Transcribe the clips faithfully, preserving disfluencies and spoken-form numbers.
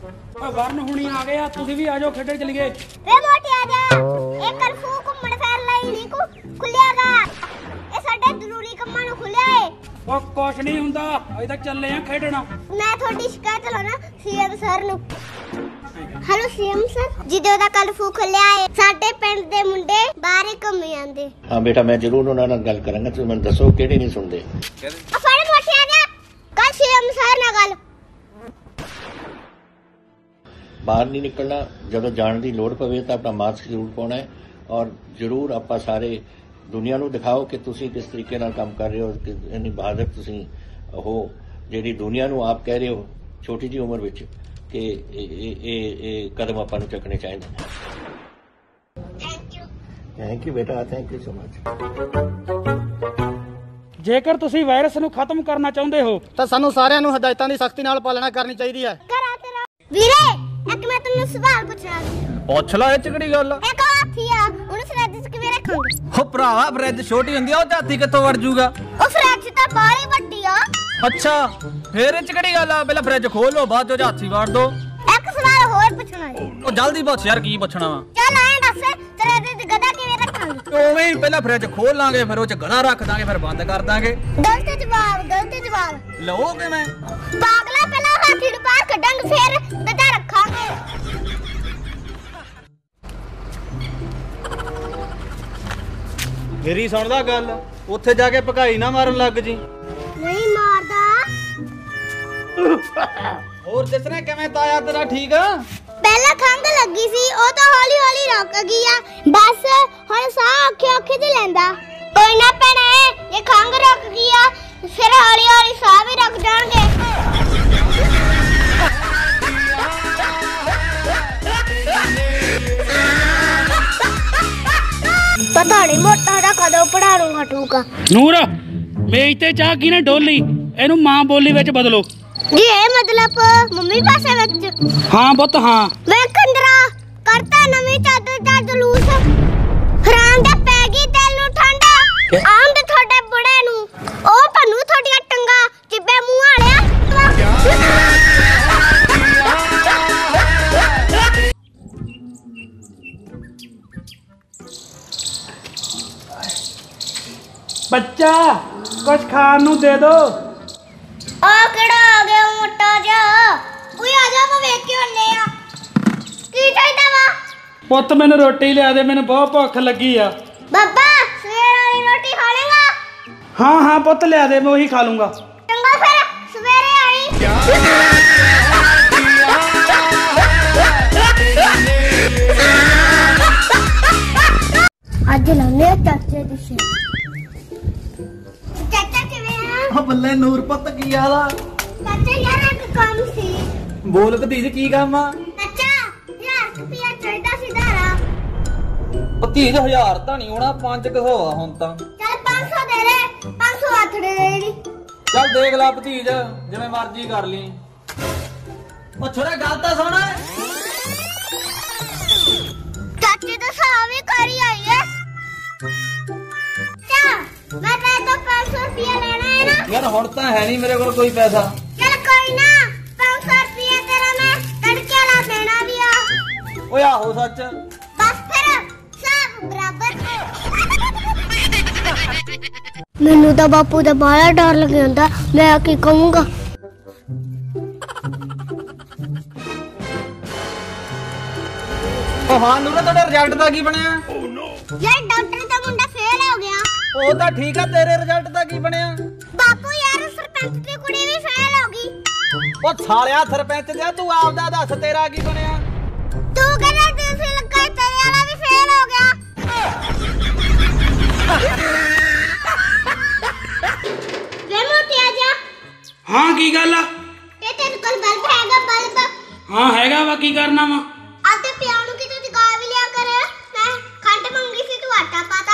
ਵਰਨ ਹੁਣੀ ਆ ਗਏ ਆ, ਤੁਸੀਂ ਵੀ ਆ ਜਾਓ ਖੇਡਣ ਚਲੀਏ। ਵੇ ਮੋਟੀ ਆ ਜਾ, ਇਹ ਕਰਫੂ ਘੁੰਮਣ ਫਿਰਨ ਲਈ ਨਹੀਂ ਖੁੱਲਿਆਗਾ, ਇਹ ਸਾਡੇ ਜ਼ਰੂਰੀ ਕੰਮਾਂ ਨੂੰ ਖੁੱਲਿਆ ਏ। ਉਹ ਕੁਛ ਨਹੀਂ ਹੁੰਦਾ, ਅਜੇ ਤੱਕ ਚੱਲੇ ਆ ਖੇਡਣ। ਮੈਂ ਤੁਹਾਡੀ ਸ਼ਿਕਾਇਤ ਲਾਉਣਾ ਸੀਐਮ ਸਰ ਨੂੰ। ਹੈਲੋ ਸੀਐਮ ਸਰ, ਜਦੋਂ ਦਾ ਕਰਫੂ ਖੁੱਲਿਆ ਏ ਸਾਡੇ ਪਿੰਡ ਦੇ ਮੁੰਡੇ ਬਾਹਰ ਹੀ ਘੁੰਮ ਜਾਂਦੇ। ਹਾਂ ਬੇਟਾ, ਮੈਂ ਜ਼ਰੂਰ ਉਹਨਾਂ ਨਾਲ ਗੱਲ ਕਰਾਂਗਾ, ਤੁਸੀਂ ਮੈਨੂੰ ਦੱਸੋ ਕਿਹੜੇ ਨਹੀਂ ਸੁਣਦੇ। ਆ ਫੜ ਮੋਟੀ ਆ ਜਾ, ਕੱਲ ਸੀਐਮ ਸਰ ਨਾਲ ਗੱਲ। ਬਾਹਰ ਨਹੀਂ ਨਿਕਲਣਾ, ਜਦੋਂ ਜਾਣ ਦੀ ਲੋੜ ਪਵੇ ਤਾਂ ਆਪਣਾ ਮਾਸਕ ਜ਼ਰੂਰ ਪਾਉਣਾ ਹੈ, ਔਰ ਜ਼ਰੂਰ ਆਪਾਂ ਸਾਰੇ ਦੁਨੀਆ ਨੂੰ ਦਿਖਾਓ ਕਿ ਤੁਸੀਂ ਕਿਸ ਤਰੀਕੇ ਨਾਲ ਕੰਮ ਕਰ ਰਹੇ ਹੋ, ਕਿ ਇੰਨੀ ਬਹਾਦਰ ਤੁਸੀਂ ਹੋ, ਜਿਹੜੀ ਦੁਨੀਆ ਨੂੰ ਆਪ ਕਹਿ ਰਹੇ ਹੋ ਛੋਟੀ ਜਿਹੀ ਉਮਰ ਵਿੱਚ ਕਿ ਇਹ ਇਹ ਕਦਮ ਆਪਾਂ ਨੂੰ ਚੱਕਣੇ ਚਾਹੀਦੇ ਨੇ। ਥੈਂਕ ਯੂ ਥੈਂਕ ਯੂ ਬੇਟਾ, ਥੈਂਕ ਯੂ ਸੋ ਮਚ। ਜੇਕਰ ਤੁਸੀਂ ਵਾਇਰਸ ਨੂੰ ਖਤਮ ਕਰਨਾ ਚਾਹੁੰਦੇ ਹੋ ਤਾਂ ਸਾਨੂੰ ਸਾਰਿਆਂ ਨੂੰ ਹਦਾਇਤਾਂ ਦੀ ਸਖਤੀ ਨਾਲ ਪਾਲਣਾ ਕਰਨੀ ਚਾਹੀਦੀ ਹੈ। ਕਰਾ ਤੇਰਾ ਵੀਰੇ, ਇੱਕ ਮੈਂ ਤੈਨੂੰ ਸਵਾਲ ਪੁੱਛਣਾ ਸੀ। ਪੁੱਛ ਲੈ, ਇਹ ਚ ਕਿਹੜੀ ਗੱਲ ਆ? ਇੱਕ ਹਾਥੀ ਆ, ਉਹਨੂੰ ਫਰਿੱਜ 'ਚ ਕਿਵੇਂ ਰੱਖਾਂਗੇ? ਹੋ ਭਰਾਵਾ, ਫਰਿੱਜ ਛੋਟੀ ਹੁੰਦੀ ਆ, ਉਹ ਹਾਥੀ ਕਿੱਥੋਂ ਵੜ ਜੂਗਾ? ਉਹ ਫਰਿੱਜ ਤਾਂ ਬਾਹਲੀ ਵੱਡੀ ਆ। ਅੱਛਾ, ਫੇਰ ਇਹ ਚ ਕਿਹੜੀ ਗੱਲ ਆ? ਪਹਿਲਾਂ ਫਰਿੱਜ ਖੋਲੋ, ਬਾਅਦ ਚ ਹਾਥੀ ਵਾੜ ਦੋ। ਇੱਕ ਸਵਾਲ ਹੋਰ ਪੁੱਛਣਾ ਸੀ। ਉਹ ਜਲਦੀ ਪੁੱਛ ਯਾਰ, ਕੀ ਪੁੱਛਣਾ ਵਾ? ਚੱਲ ਐਂ ਦੱਸ, ਤੇਰੇ ਤੇ ਗਧਾ ਕਿਵੇਂ ਰੱਖਾਂਗੇ? ਉਵੇਂ ਹੀ ਪਹਿਲਾਂ ਫਰਿੱਜ ਖੋਲ ਲਾਂਗੇ, ਫਿਰ ਉਹ ਚ ਗਲਾ ਰੱਖ ਦਾਂਗੇ, ਫਿਰ ਬੰਦ ਕਰ ਦਾਂਗੇ। ਗਲਤ ਜਵਾਬ, ਗਲਤ ਜਵਾਬ। ਲਓ ਕਿਵੇਂ? ਪਾਗਲਾ, ਪਹਿਲਾਂ ਹਾਥੀ ਨੂੰ ਬਾਹਰ ਕੱਢਾਂਗੇ, ਫਿਰ ਗਧਾ ਰੱਖਾਂਗੇ। ਮੇਰੀ ਸੁਣਦਾ ਗੱਲ, ਉੱਥੇ ਜਾ ਕੇ ਭਕਾਈ ਨਾ ਮਾਰਨ ਲੱਗ ਜੀ। ਨਹੀਂ ਮਾਰਦਾ। ਹੋਰ ਦੱਸਣਾ ਕਿਵੇਂ ਤਾਇਆ ਤੇਰਾ ਠੀਕ ਆ? ਪਹਿਲਾਂ ਖੰਘ ਲੱਗੀ ਸੀ, ਉਹ ਤਾਂ ਹੌਲੀ ਹੌਲੀ ਰੁਕ ਗਈ ਆ, ਬਸ ਹੁਣ ਸਾਹ ਔਖੇ ਔਖੇ ਜਿਹਾ ਲੈਂਦਾ। ਕੋਈ ਨਾ ਭੈਣੇ, ਇਹ ਖੰਘ ਰੁਕ ਗਈ ਆ, ਫਿਰ ਹੌਲੀ ਹੌਲੀ ਸਾਹ ਵੀ ਰੁਕ ਜਾਣਗੇ। ਪਤਾ ਨਹੀਂ ਮੋਟਾ ਦਾ ਕਦੋਂ ਪੜਾ ਲੂੰਗਾ ਠੂਕਾ। ਨੂਰ, ਮੇਜ਼ ਤੇ ਚਾਹ ਕਿਹਨੇ ਡੋਲੀ? ਇਹਨੂੰ ਮਾਂ ਬੋਲੀ ਵਿੱਚ ਬਦਲੋ। ਜੀ ਇਹ ਮਤਲਬ ਮੰਮੀ ਭਾਸ਼ਾ ਵਿੱਚ? ਹਾਂ ਪੁੱਤ ਹਾਂ। ਵੇ ਕੰਦਰਾ, ਕਰਤਾ ਨਵੀਂ ਚਾਦਰ ਦਾ ਜਲੂਸ, ਹਰਾਮ ਦਾ ਪੈ ਗਈ ਤੈਨੂੰ ਠੰਡਾ। ਆਮ ਦੇ ਤੁਹਾਡੇ ਬੁੜੇ ਨੂੰ, ਉਹ ਤੁਹਾਨੂੰ ਤੁਹਾਡੀਆਂ ਟੰਗਾ ਚਿੱਬੇ ਮੂੰਹ ਵਾਲਿਆ। ਬੱਚਾ, ਕੁਛ ਖਾਣ ਨੂੰ ਦੇ ਦੋ। ਆ ਕਿਹੜਾ ਆ ਗਿਆ ਮੋਟਾ ਜਿਹਾ? ਕੋਈ ਆ ਜਾ, ਮੈਂ ਵੇਖ ਕੇ ਆਉਨੇ ਆ। ਕੀ ਚਾਹੀਦਾ ਵਾ? ਪੁੱਤ ਮੈਨੂੰ ਰੋਟੀ ਲਿਆ ਦੇ, ਮੈਨੂੰ ਬਹੁਤ ਭੁੱਖ ਲੱਗੀ ਆ। ਬਾਬਾ, ਸਵੇਰ ਵਾਲੀ ਰੋਟੀ ਖਾ ਲੇਗਾ? ਹਾਂ ਹਾਂ ਪੁੱਤ ਲਿਆ ਦੇ, ਮੈਂ ਉਹੀ ਖਾ ਲੂੰਗਾ। ਚੰਗਾ ਫਿਰ ਸਵੇਰੇ ਆਈ। ਅੱਜ ਲਾਉਣੇ ਚਾਚੇ ਦੀ ਸੇ। ਚਾਚਾ ਕਿਵੇਂ ਆ? ਉਹ ਬੱਲੇ ਨੂਰ ਪੁੱਤ, ਕੀ ਹਾਲ ਆ? ਚਾਚਾ ਯਾਰ ਇੱਕ ਕੰਮ ਸੀ। ਬੋਲ ਭਤੀਜ, ਕੀ ਕੰਮ ਆ? ਚਾਚਾ ਯਾਰ ਰੁਪਿਆ ਚਾਹੀਦਾ ਸੀ ਧਾਰਾ। ਭਤੀਜ ਹਜ਼ਾਰ ਤਾਂ ਨਹੀਂ ਹੋਣਾ, ਪੰਜ ਕੁ ਸੌ ਆ ਹੁਣ ਤਾਂ। ਚੱਲ ਪੰਜ ਸੌ ਦੇ ਦੇ, ਪੰਜ ਸੌ ਹੱਥ ਦੇ ਦੇ। ਚੱਲ ਦੇਖ ਲੈ ਭਤੀਜ, ਜਿਵੇਂ ਮਰਜ਼ੀ ਕਰ ਲਈ। ਉਹ ਛੋਰਾ ਗੱਲ ਤਾਂ ਸੁਣ। ਚਾਚੇ ਦਾ ਸਾਹ ਵੀ ਕਰੀ ਆਈ ਹੈ। ਚੱਲ ਮੈਂ ਤੇਰੇ ਤੋਂ ਪੰਜ ਸੌ ਰੁਪਿਆ ਲੈਣਾ ਹੈ ਨਾ? ਯਾਰ ਹੁਣ ਤਾਂ ਹੈ ਨਹੀਂ ਮੇਰੇ ਕੋਲ ਕੋਈ ਪੈਸਾ। ਚੱਲ ਕੋਈ ਨਾ, ਪੰਜ ਸੌ ਰੁਪਿਆ ਤੇਰਾ ਮੈਂ ਤੜਕੇ ਵਾਲਾ ਦੇਣਾ ਵੀ ਆ। ਓਏ ਆਹੋ ਸੱਚ। ਬਸ ਫਿਰ ਸਭ ਬਰਾਬਰ। ਮੈਨੂੰ ਤਾਂ ਬਾਪੂ ਦਾ ਬੜਾ ਡਰ ਲੱਗ ਜਾਂਦਾ, ਮੈਂ ਕੀ ਕਹੂੰਗਾ। ਉਹ ਹਾਂ ਨੂਰ, ਤੁਹਾਡੇ ਰਿਜ਼ਲਟ ਦਾ ਕੀ ਬਣਿਆ? ਯਾਰ ਡਾਕਟਰ ਦਾ ਮੁੰਡਾ ਫੇਲ ਹੋ ਗਿਆ। ਉਹ ਤਾਂ ਠੀਕ ਆ, ਤੇਰੇ ਰਿਜ਼ਲਟ ਦਾ ਕੀ ਬਣਿਆ? ਬਾਪੂ ਯਾਰ ਸਰਪੰਚ ਦੀ ਕੁੜੀ ਵੀ ਫੇਲ ਹੋ ਗਈ। ਉਹ ਸਾਲਿਆ ਸਰਪੰਚ ਦੇ, ਤੂੰ ਆਪਦਾ ਦੱਸ ਤੇਰਾ ਕੀ ਬਣਿਆ? ਤੂੰ ਕਹਿੰਦਾ ਦੂਸਰੇ ਲੱਗਾ, ਤੇਰੇ ਵਾਲਾ ਵੀ ਫੇਲ ਹੋ ਗਿਆ। ਵੇ ਮੋਟੀ ਆ ਜਾ। ਹਾਂ ਕੀ ਗੱਲ ਆ? ਇਹ ਤੇਰੇ ਕੋਲ ਬਲਬ ਹੈਗਾ? ਬਲਬ ਹਾਂ ਹੈਗਾ ਵਾ, ਕੀ ਕਰਨਾ ਵਾ? ਆਤੇ ਪਿਆ ਨੂੰ ਕਿਤੇ ਜਗਾ ਵੀ ਲਿਆ ਕਰ। ਮੈਂ ਖੰਡ ਮੰਗੀ ਸੀ, ਤੂੰ ਆਟਾ ਪਾਤਾ।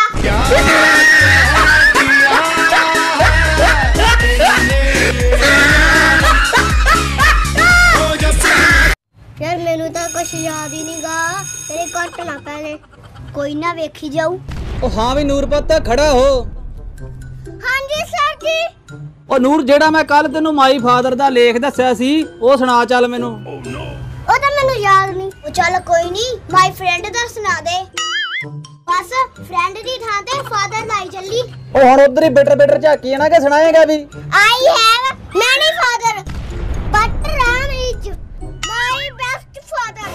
ਯਾਰ ਮੈਨੂੰ ਤਾਂ ਕੁਛ ਯਾਦ ਹੀ ਨਹੀਂਗਾ, ਤੇਰੇ ਕੱਟ ਨਾ ਪਹਿਲੇ। ਕੋਈ ਨਾ ਵੇਖੀ ਜਾਊ। ਉਹ ਹਾਂ ਵੀ ਨੂਰ ਪੁੱਤ, ਖੜਾ ਹੋ। ਹਾਂਜੀ ਸਰ ਜੀ। ਉਹ ਨੂਰ, ਜਿਹੜਾ ਮੈਂ ਕੱਲ ਤੈਨੂੰ ਮਾਈ ਫਾਦਰ ਦਾ ਲੇਖ ਦੱਸਿਆ ਸੀ, ਉਹ ਸੁਣਾ ਚੱਲ ਮੈਨੂੰ। ਉਹ ਉਹ ਤਾਂ ਮੈਨੂੰ ਯਾਦ ਨਹੀਂ। ਉਹ ਚੱਲ ਕੋਈ ਨਹੀਂ, ਮਾਈ ਫਰੈਂਡ ਦਾ ਸੁਣਾ ਦੇ। ਬਸ ਫਰੈਂਡ ਦੀ ਥਾਂ ਤੇ ਫਾਦਰ ਲਾਈ ਚੱਲੀ। ਉਹ ਹੁਣ ਉਧਰ ਹੀ ਬਿਟਰ ਬਿਟਰ ਝਾਕੀ ਜਾਣਾ ਕਿ ਸੁਣਾਏਗਾ ਵੀ? I have many father, but Ram is my best father.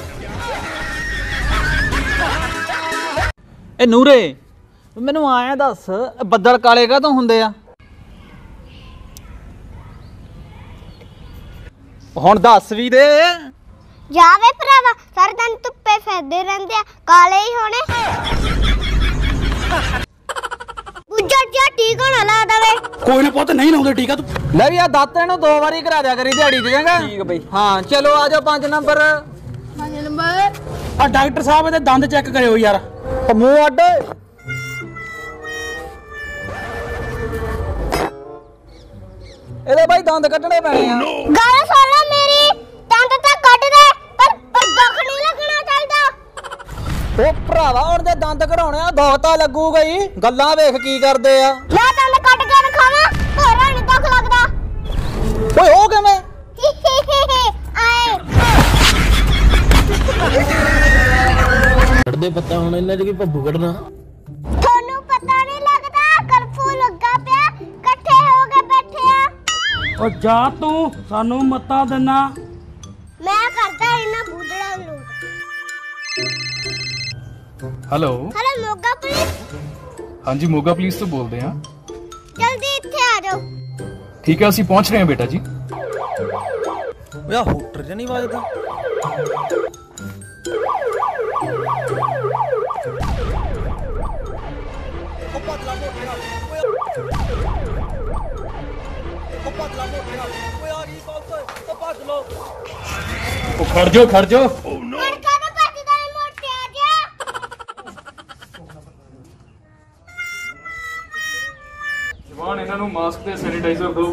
ਇਹ ਨੂਰੇ ਮੈਨੂੰ ਆਇਆ ਦੱਸ, ਬੱਦਲ ਕਾਲੇ ਕਾਹਤੋਂ ਹੁੰਦੇ ਆ? ਹੁਣ ਦੱਸ ਵੀ ਦੇ। ਜਾਵੇ ਭਰਾਵਾ, ਸਾਰਾ ਦਿਨ ਧੁੱਪੇ ਫਿਰਦੇ ਰਹਿੰਦੇ ਆ, ਕਾਲੇ ਹੀ ਹੋਣੇ। ਉੱਜੜ ਜਾ ਟੀਕਾ ਨਾ ਲਾ ਦਵੇ। ਕੋਈ ਨਾ ਪੁੱਤ, ਨਹੀਂ ਲਾਉਂਦੇ ਟੀਕਾ ਤੂੰ। ਲੈ ਵੀ ਆ ਦਾਤੇ ਨੂੰ ਦੋ ਵਾਰੀ ਕਰਾ ਦਿਆ ਕਰੀ ਦਿਹਾੜੀ ਚ, ਚੰਗਾ? ਠੀਕ ਬਈ। ਹਾਂ ਚਲੋ ਆ ਜਾਓ ਪੰਜ ਨੰਬਰ। ਪੰਜ ਨੰਬਰ। ਆ ਡਾਕਟਰ ਸਾਹਿਬ ਇਹਦੇ ਦੰਦ ਚੈੱਕ ਕਰਿਓ ਯਾਰ। ਉਹ ਮੂੰਹ ਅੱਡ। ਇਹਦੇ ਬਾਈ ਦੰਦ ਕੱਢਣੇ ਪੈਣੇ ਆ। ਗੱਲ ਸੁਣ ਲੈ ਮੇਰੀ, ਦੰਦ ਤਾਂ ਕੱਢ ਦੇ, ਪਰ ਪਰ ਦੁੱਖ ਨਹੀਂ ਲੱਗਣਾ ਚਾਹੀਦਾ। ਉਹ ਭਰਾਵਾ ਹੁਣ ਜੇ ਦੰਦ ਕਢਾਉਣੇ ਆ ਦੁੱਖ ਤਾਂ ਲੱਗੂਗਾ ਹੀ। ਗੱਲਾਂ ਵੇਖ ਕੀ ਕਰਦੇ ਆ। ਮੈਂ ਦੰਦ ਕੱਢ ਕੇ ਦਿਖਾਵਾਂ, ਹੋਰ ਨਹੀਂ ਦੁੱਖ ਲੱਗਦਾ। ਓਏ ਉਹ ਕਿਵੇਂ? ਆਏ ਕੱਢਦੇ ਪੱਤਾ ਹੁਣ ਇਹਨਾਂ ਚ ਕੀ ਭੱਬੂ ਕੱਢਣਾ। ਤੁਹਾਨੂੰ ਪਤਾ ਨਹੀਂ ਲੱਗਦਾ, ਕਰਫਿਊ ਲੱਗਾ ਪਿਆ, ਇਕੱਠੇ ਹੋ ਕੇ ਬੈਠੇ ਆ। ਓ ਜਾ ਤੂੰ, ਸਾਨੂੰ ਮੱਤਾਂ ਦਿੰਨਾ। ਮੈਂ ਕਰਦਾ ਇਹਨਾਂ ਬੂਦੜਾ ਨੂੰ। हेलो ਹਲੇ ਮੋਗਾ ਪੁਲਿਸ, हाँ जी मोगा पुलिस तो बोलते हैं। ਜਲਦੀ ਇੱਥੇ ਆ ਜਾਓ। ठीक है, ਅਸੀਂ पहुंच रहे हैं बेटा जी। ਓਏ ਆ ਹੂਟਰ ਜਿਹਾ ਨਹੀਂ ਵੱਜਦਾ। ਉਹ ਖੜ ਜਾਓ ਖੜ ਜਾਓ। ਹੁਣ ਕਾਹਦਾ ਭੱਜਦਾ ਏ ਮੋਟਿਆ ਜਿਹਾ? ਜਵਾਨ ਇਹਨਾਂ ਨੂੰ ਮਾਸਕ ਤੇ ਸੈਨੀਟਾਈਜ਼ਰ ਦਿਓ।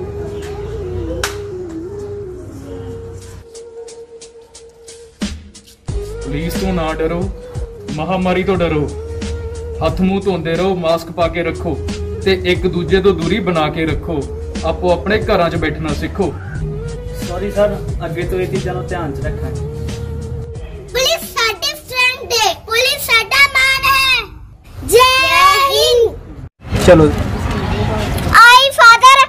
ਪੁਲਿਸ ਤੋਂ ਨਾ ਡਰੋ, ਮਹਾਮਾਰੀ ਤੋਂ ਡਰੋ। ਹੱਥ ਮੂੰਹ ਧੋਂਦੇ ਰਹੋ, ਮਾਸਕ ਪਾ ਕੇ ਰੱਖੋ ਤੇ ਇੱਕ ਦੂਜੇ ਤੋਂ ਦੂਰੀ ਬਣਾ ਕੇ ਰੱਖੋ। ਆਪੋ ਆਪਣੇ ਘਰਾਂ 'ਚ ਬੈਠਣਾ ਸਿੱਖੋ। ਸੌਰੀ ਸਰ, ਅੱਗੇ ਤੋਂ ਇਹ ਚੀਜ਼ਾਂ ਨੂੰ ਧਿਆਨ 'ਚ ਰੱਖਾਂਗੇ। ਪੁਲਿਸ ਸਾਡੇ ਫਰੈਂਡ ਹੈ, ਪੁਲਿਸ ਸਾਡਾ ਮਾਣ ਹੈ। ਜੈ ਹਿੰਦ। ਚਲੋ ਆਈ ਫਾਦਰ।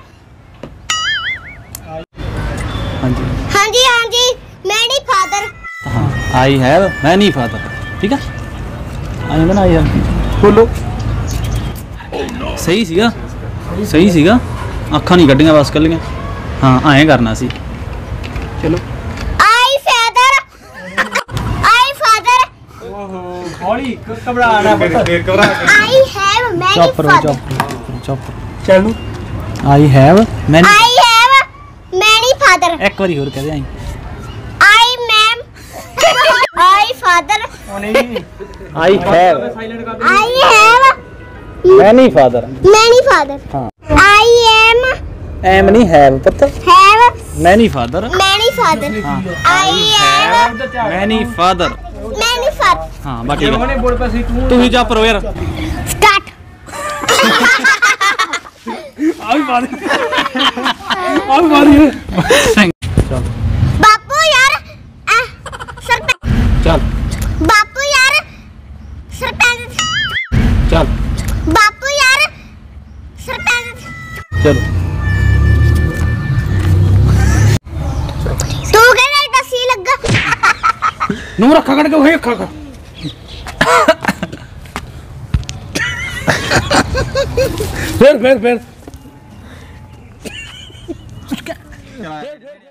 ਹਾਂਜੀ ਹਾਂਜੀ ਹਾਂਜੀ, ਮੈਂ ਨਹੀਂ ਫਾਦਰ। ਹਾਂ, ਆਈ ਹੈਵ ਮੈਨੀ ਫਾਦਰ। ਠੀਕ ਹੈ, ਆਈ ਮੈਂ ਆਈ ਬੋਲੋ। ਸਹੀ ਸੀਗਾ, ਸਹੀ ਸੀਗਾ। ਅੱਖਾਂ ਨਹੀਂ ਕੱਢੀਆਂ ਬਸ ਕੱਲੀਆਂ। ਹਾਂ ਐਂ ਕਰਨਾ ਸੀ। ਚਲੋ ਆਈ ਫਾਦਰ, ਆਈ ਫਾਦਰ। ਓਹੋ ਹੌਲੀ ਘਬਰਾ ਨਾ ਬਸ। ਆਈ ਹੈਵ ਮੈਨੀ ਚੁੱਪ ਰਹੋ, ਫਾਦਰ। ਚੁੱਪ ਚੁੱਪ। ਚੱਲ ਨੂੰ I have many. I have many father. ਇੱਕ ਵਾਰੀ ਹੋਰ ਕਹਦੇ ਆਈ। I ma'am, I father. I have I have many father. Many father. ਹਾਂ ਆਈ ਐਮ ਐਮ ਨਹੀਂ ਹੈਵ ਪੁੱਤ, have many father. Many father. ਹਾਂ I am many father. Many father. ਹਾਂ ਬਾਕੀ ਤੂੰ ਹੀ ਜਾ ਪਰੋ ਯਾਰ। ਸਟਾਰਟ। ਆ ਵੀ ਮਾਰ ਆ ਵੀ ਮਾਰੀ। ਬਾਪੂ ਯਾਰ, ਆ ਸਰਪੰਚ। ਚੱਲ ਬਾਪੂ ਯਾਰ ਸਰਪੰਚ। ਚੱਲ ਬਾਪੂ ਯਾਰ ਸਰਪੰਚ। ਚਲੋ ਤੂੰ ਕਹਿੰਦਾ ਦਸੀ ਲੱਗਾ। ਨੂੰ ਰੱਖਾ ਕੱਢ ਕੇ ਹੋਏ ਅੱਖਾਂ ਕਰ। ਫਿਰ ਫਿਰ ਫਿਰ